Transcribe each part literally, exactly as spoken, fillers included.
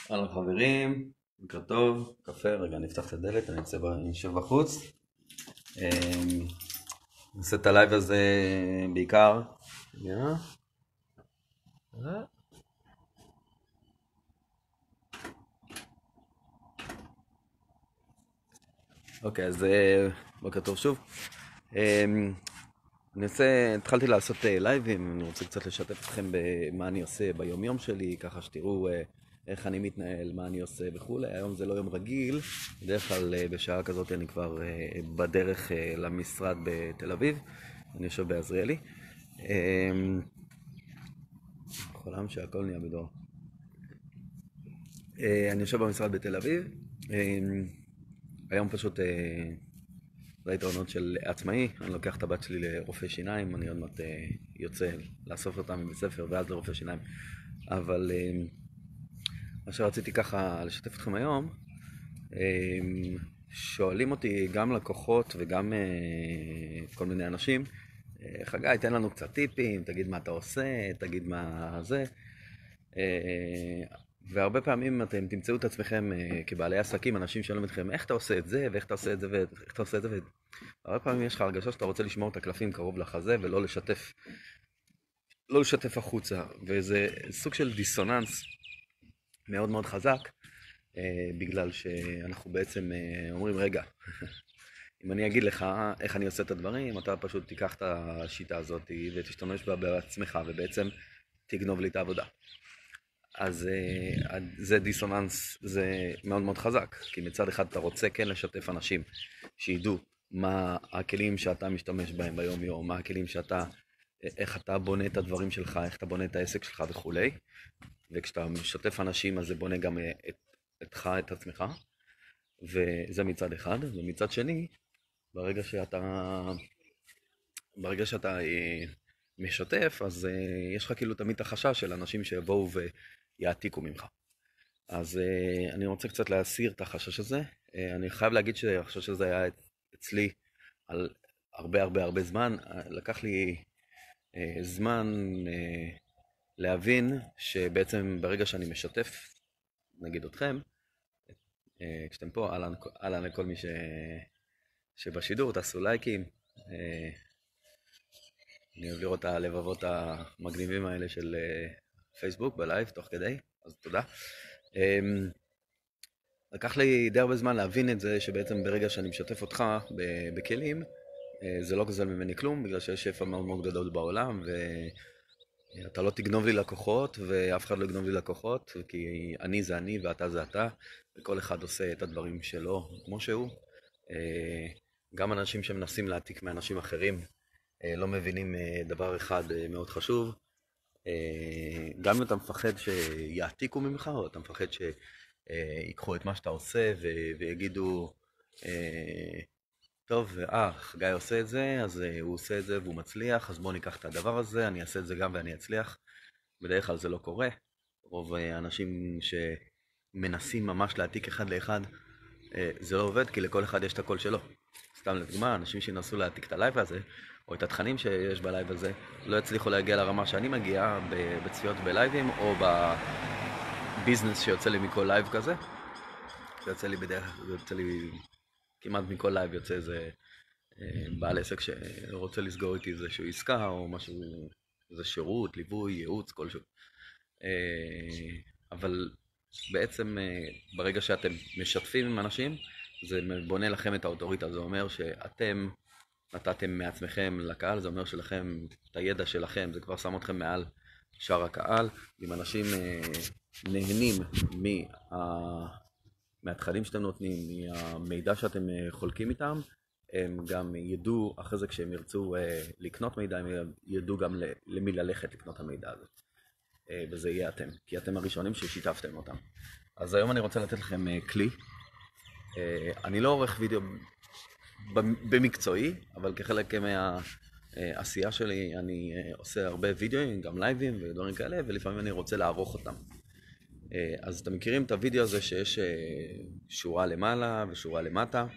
אהלן חברים, בוקר טוב, קפה, רגע נפתח את הדלת, אני אצא יושב בחוץ. אמ, נעשה את הלייב הזה בעיקר. שנייה. אה, אוקיי, אז אה, בוקר טוב שוב. אמ, אני עושה, התחלתי לעשות אה, לייבים, אני רוצה קצת לשתף אתכם במה אני עושה ביום יום שלי, ככה שתראו אה, איך אני מתנהל, מה אני עושה וכולי. היום זה לא יום רגיל, בדרך כלל אה, בשעה כזאת אני כבר אה, בדרך אה, למשרד בתל אביב, אני יושב בעזריאלי. אמ, חולם שהכל נהיה בדור. אה, אני יושב במשרד בתל אביב. אמ, היום פשוט אה, זה היתרונות של עצמאי, אני לוקח את הבת שלי לרופא שיניים, אני עוד מעט אה, יוצא לאסוף אותה מבית ספר ואז לרופא שיניים. אבל אה, מה שרציתי ככה לשתף אתכם היום, אה, שואלים אותי גם לקוחות וגם אה, כל מיני אנשים, אה, חגי, תן לנו קצת טיפים, תגיד מה אתה עושה, תגיד מה זה. אה, והרבה פעמים אתם תמצאו את עצמכם אה, כבעלי עסקים, אנשים שואלים אתכם איך אתה עושה את זה, ואיך אתה עושה את זה, ואיך אתה עושה את זה, והרבה פעמים יש לך הרגשה שאתה רוצה לשמור את הקלפים קרוב לחזה ולא לשתף, לא לשתף החוצה, וזה סוג של דיסוננס מאוד מאוד חזק, אה, בגלל שאנחנו בעצם אה, אומרים, רגע, אם אני אגיד לך איך אני עושה את הדברים, אתה פשוט תיקח את השיטה הזאת ותשתמש בה בעצמך, ובעצם תגנוב לי את העבודה. אז אה, זה דיסוננס, זה מאוד מאוד חזק, כי מצד אחד אתה רוצה כן לשתף אנשים שידעו מה הכלים שאתה משתמש בהם ביום יום, מה הכלים שאתה, איך אתה בונה את הדברים שלך, איך אתה בונה את העסק שלך וכולי, וכשאתה משתף אנשים אז זה בונה גם את, אתך, את עצמך, וזה מצד אחד, ומצד שני, ברגע שאתה, ברגע שאתה אה, משתף, אז אה, יש לך כאילו תמיד את החשש של אנשים שיבואו ויעתיקו ממך. אז uh, אני רוצה קצת להסיר את החשש הזה. Uh, אני חייב להגיד שהחשש הזה היה אצלי על הרבה הרבה הרבה זמן. Uh, לקח לי uh, זמן uh, להבין שבעצם ברגע שאני משתף, נגיד אתכם, uh, כשאתם פה, אהלן אהלן לכל מי ש... שבשידור, תעשו לייקים. Uh, אני אוהב לראות את הלבבות המגניבים האלה של uh, פייסבוק בלייב תוך כדי, אז תודה. Um, לקח לי די הרבה זמן להבין את זה, שבעצם ברגע שאני משתף אותך בכלים, זה לא גוזל ממני כלום, בגלל שיש שפע מאוד מאוד גדול בעולם, ואתה לא תגנוב לי לקוחות, ואף אחד לא יגנוב לי לקוחות, כי אני זה אני ואתה זה אתה, וכל אחד עושה את הדברים שלו כמו שהוא. גם אנשים שמנסים להעתיק מאנשים אחרים, לא מבינים דבר אחד מאוד חשוב. גם אם אתה מפחד שיעתיקו ממך, או אתה מפחד ש... ייקחו את מה שאתה עושה ויגידו, טוב, אה, חגי עושה את זה, אז הוא עושה את זה והוא מצליח, אז בואו ניקח את הדבר הזה, אני אעשה את זה גם ואני אצליח. בדרך כלל זה לא קורה. רוב האנשים שמנסים ממש להעתיק אחד לאחד, זה לא עובד, כי לכל אחד יש את הקול שלו. סתם לדוגמה, אנשים שינסו להעתיק את הלייב הזה, או את התכנים שיש בלייב הזה, לא יצליחו להגיע לרמה שאני מגיע בצפיות בלייבים, או בביזנס שיוצא לי מכל לייב כזה. יוצא לי בדרך, יוצא לי כמעט מכל לייב יוצא איזה בעל עסק שרוצה לסגור איתי איזשהו עסקה או משהו, איזה שירות, ליווי, ייעוץ, כלשהו. אבל בעצם ברגע שאתם משתפים עם אנשים, זה בונה לכם את האוטוריטה, זה אומר שאתם נתתם מעצמכם לקהל, זה אומר שלכם, את הידע שלכם, זה כבר שם אתכם מעל שאר הקהל. אם אנשים נהנים מה... מהתכנים שאתם נותנים, מהמידע שאתם חולקים איתם, הם גם ידעו, אחרי זה כשהם ירצו לקנות מידע, הם ידעו גם למי ללכת לקנות את המידע הזה. וזה יהיה אתם, כי אתם הראשונים ששיתפתם אותם. אז היום אני רוצה לתת לכם כלי. אני לא עורך וידאו במקצועי, אבל כחלק מהעשייה שלי אני עושה הרבה וידאוים, גם לייבים ודברים כאלה, ולפעמים אני רוצה לערוך אותם. אז אתם מכירים את הוידאו הזה שיש שורה למעלה ושורה למטה.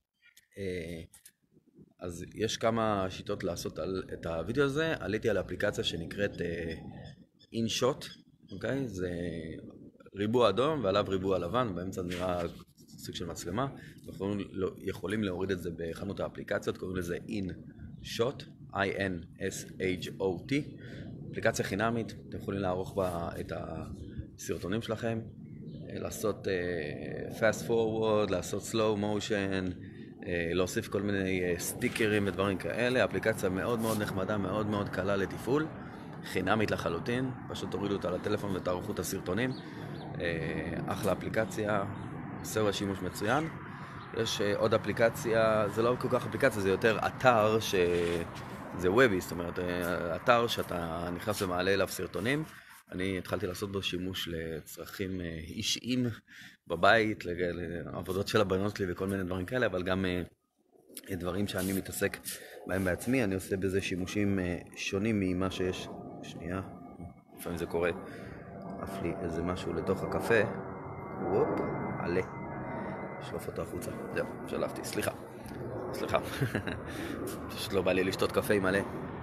אז יש כמה שיטות לעשות את הוידאו הזה. עליתי על אפליקציה שנקראת InShot, אוקיי? זה ריבוע אדום ועליו ריבוע לבן, באמצע נראה סוג של מצלמה. אנחנו יכולים להוריד את זה בחנות האפליקציות, קוראים לזה InShot, I-N-S-H-O-T, אפליקציה חינמית, אתם יכולים לערוך בה את הסרטונים שלכם, לעשות uh, fast forward, לעשות slow motion, uh, להוסיף כל מיני uh, סטיקרים ודברים כאלה. אפליקציה מאוד מאוד נחמדה, מאוד מאוד קלה לתפעול, חינמית לחלוטין, פשוט תורידו אותה לטלפון ותערכו את הסרטונים. uh, אחלה אפליקציה, עושה בה שימוש מצוין. יש uh, עוד אפליקציה, זה לא כל כך אפליקציה, זה יותר אתר שזה וובי, זאת אומרת, uh, אתר שאתה נכנס ומעלה אליו סרטונים. אני התחלתי לעשות בו שימוש לצרכים אישיים בבית, לעבודות של הבנות שלי וכל מיני דברים כאלה, אבל גם דברים שאני מתעסק בהם בעצמי. אני עושה בזה שימושים שונים ממה שיש. שנייה, לפעמים זה קורה, עף לי איזה משהו לתוך הקפה, וופ, עלה, שלוף אותו החוצה, זהו, שלפתי, סליחה, סליחה, פשוט לא בא לי לשתות קפה עם מלא.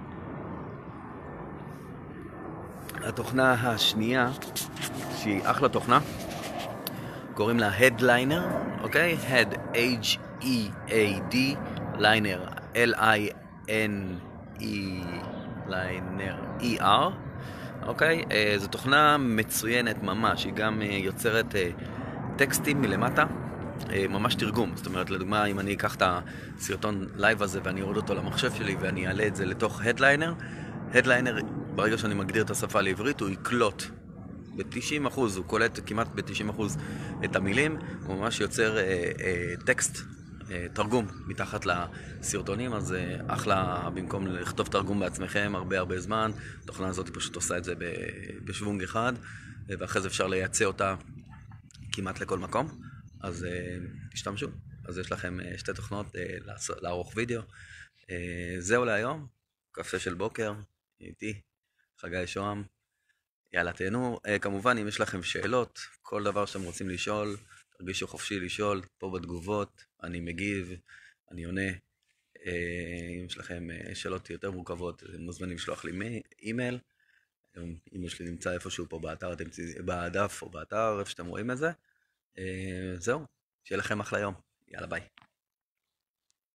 התוכנה השנייה, שהיא אחלה תוכנה, קוראים לה Headliner, אוקיי? Head, H-E-A-D, Liner, L-I-N-E, Liner, E-R, אוקיי? זו תוכנה מצוינת ממש, היא גם יוצרת טקסטים מלמטה, ממש תרגום. זאת אומרת, לדוגמה, אם אני אקח את הסרטון לייב הזה ואני אוריד אותו למחשב שלי ואני אעלה את זה לתוך Headliner, Headliner, ברגע שאני מגדיר את השפה לעברית, הוא יקלוט ב-תשעים אחוז, הוא קולט כמעט ב-תשעים אחוז את המילים, הוא ממש יוצר אה, אה, טקסט, אה, תרגום מתחת לסרטונים. אז אה, אחלה, במקום לכתוב תרגום בעצמכם הרבה הרבה זמן, התוכנה הזאת פשוט עושה את זה בשוונג אחד, ואחרי זה אפשר לייצא אותה כמעט לכל מקום. אז אה, תשתמשו. אז יש לכם אה, שתי תוכנות אה, לערוך וידאו. אה, זהו להיום, קפה של בוקר. איתי, חגי שוהם, יאללה תהנו. uh, כמובן, אם יש לכם שאלות, כל דבר שאתם רוצים לשאול, תרגישו חופשי לשאול, פה בתגובות, אני מגיב, אני עונה. uh, אם יש לכם uh, שאלות יותר מורכבות, מוזמנים לשלוח לי אימייל, אימייל שלי נמצא איפשהו פה באתר, אתם, בדף או באתר, איפה שאתם רואים את זה. uh, זהו, שיהיה לכם אחלה יום, יאללה ביי.